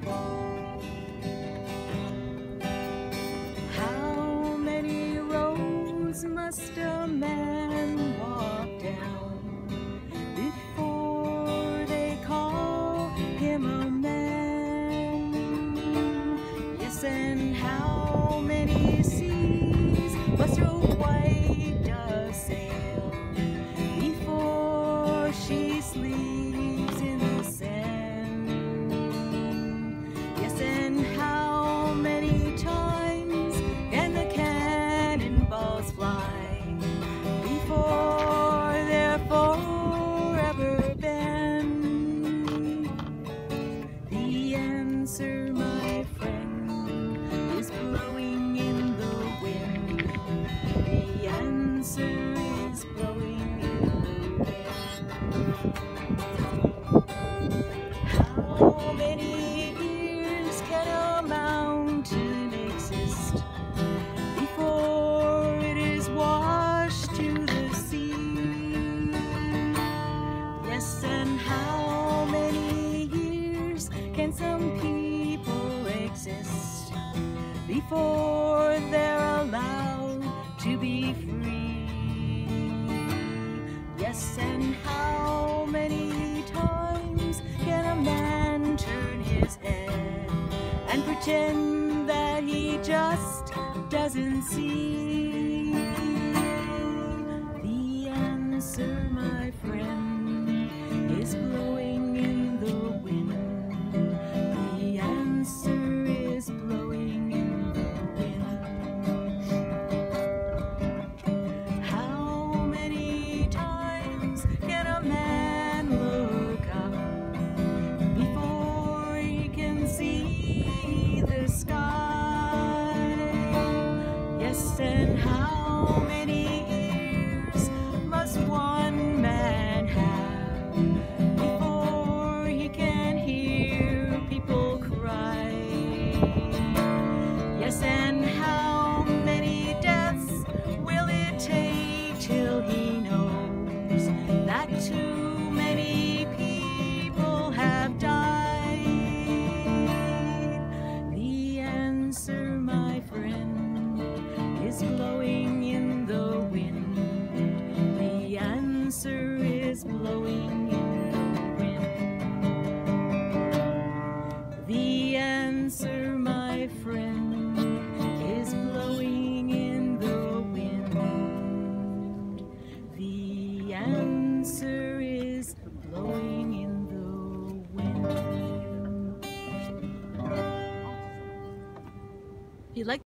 How many roads must a man walk down before they call him a man? Yes, and how many seas must a white dove sail before she sleeps in the sand? Yes, and how many times can the cannonballs fly before they're forever banned? The answer, my friend, is blowing in the wind. The answer is blowing in the wind. How many years can a mountain exist before it is washed to the sea? Yes, and how many years can some people exist before they're allowed to be free? Yes, and how many times can a man turn his head and pretend that he just doesn't see? The answer, my friend, is blowing in the wind. The answer is blowing in the wind. How many times can a man look up before he can see the sky? Yes, and how many ears must one man have before he can hear people cry? Yes, and how many deaths will it take till he knows that too many people have died? The answer, my friend, is blowing in the wind. The answer is blowing in the wind. The answer, my friend, is blowing in the wind. The answer is blowing in the wind. If you like